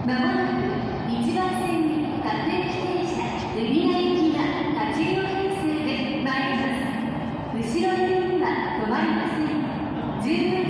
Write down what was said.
まもなく1番線に各駅停車海老名行きが8両編成で参ります。後ろ寄りには止まりません。十分